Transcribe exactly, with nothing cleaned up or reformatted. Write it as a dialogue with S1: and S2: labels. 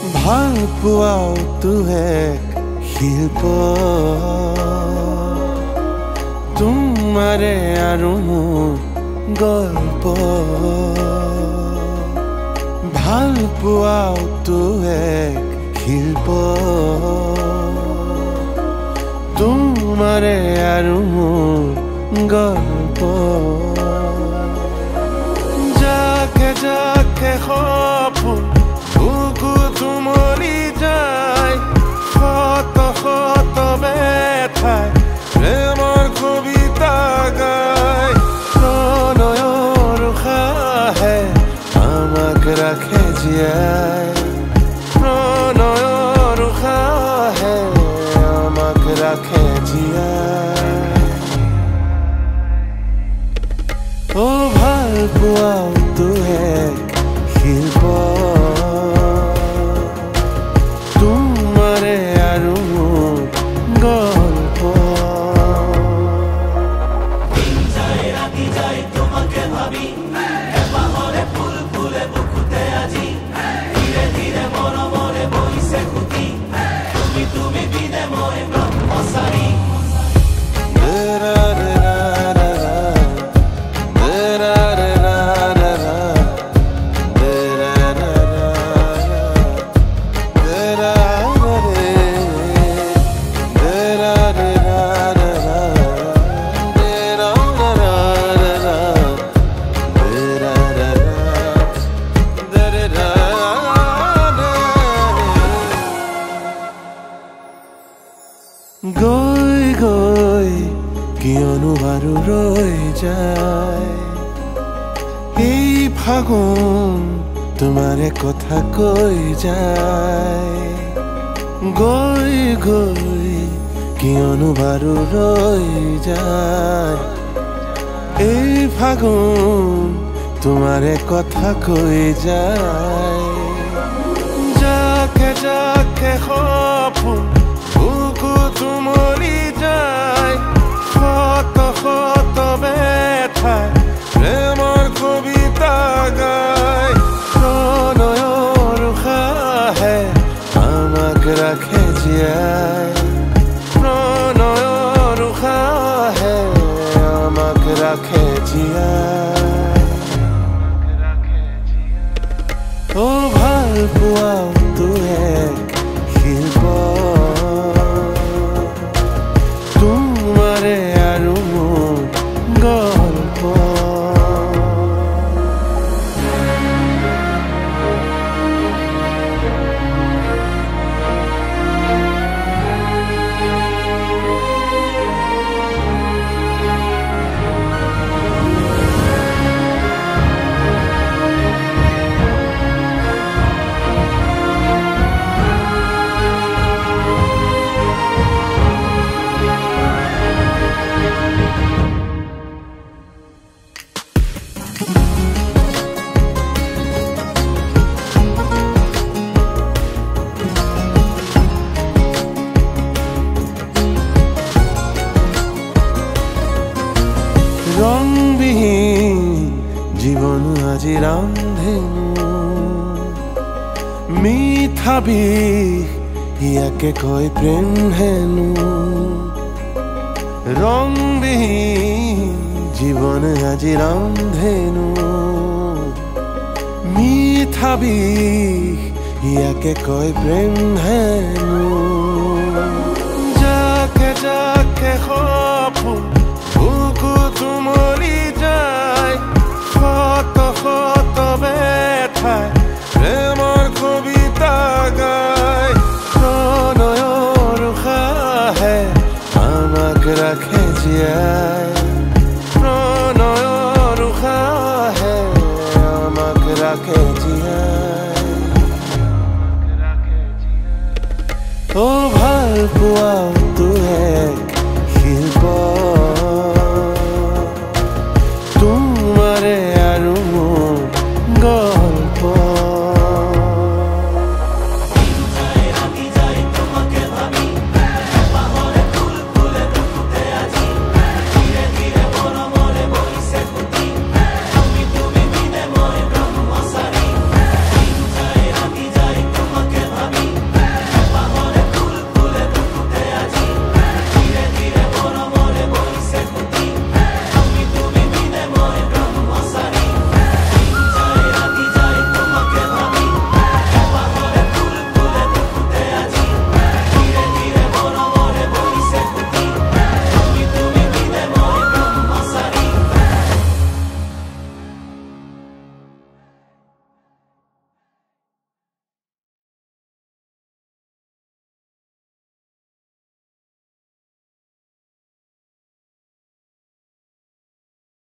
S1: ভাল পোৱাটো এক শিল্প তোমাৰে আৰু মোৰ গল্প ভাল পোৱাটো এক শিল্প তোমাৰে আৰু মোৰ গল্প যাকে যাকে সপোন বুকু তুমলি যায় শত শত ব্যথাই প্ৰেমৰ কবিতা গায় প্ৰণয়ৰ উশাহে আমাক ৰাখে জীয়াই প্ৰণয়ৰ উশাহে আমাক ৰাখে জীয়াই ও ভাল পোৱাটো এক শিল্প তোমাৰে আৰু মোৰ গল্প
S2: দিন যায় ৰাতি যায় তোমাকে ভাবি এপাহৰে ফুল ফুলে বুকুতে আজি ধীৰে ধীৰে মৰমৰে বহিছে খুটি তুমি তুমি বিনে মই ব্ৰহ্মচাৰী
S1: গৈ গৈ কিয়নো আৰু ৰৈ যায় এই ফাগুন তোমাৰে কথা কৈ যায় গৈ গৈ কিয়নো বাৰু ৰৈ যায় এই ফাগুন তোমাৰে কথা কৈ যায় যাকে যাকে সপোন বুকু তুমলি যায় শত শত ব্যথাই প্ৰেমৰ কবিতা গায় প্ৰণয়ৰ উশাহে আমাক ৰাখে জীয়াই প্ৰণয়ৰ উশাহে আমাক ৰাখে জীয়াই ও ভাল পোৱাটো এক শিল্প তোমাৰে আৰু মোৰ গল্প ৰংবিহীন জীৱন আজি ৰান্ধেনো মিঠা বিষ ইয়াকে কয় প্ৰেম হেনো ৰংবিহীন জীৱন আজি ৰান্ধেনো মিঠা বিষ ইয়াকে কয় প্ৰেম হেনো যাকে যাকে সপোন বুকু তুমলি যায় শত শত ব্যথাই প্ৰেমৰ কবিতা গায় প্ৰণয়ৰ উশাহে আমাক ৰাখে জীয়াই প্ৰণয়ৰ উশাহে আমাক ৰাখে জীয়াই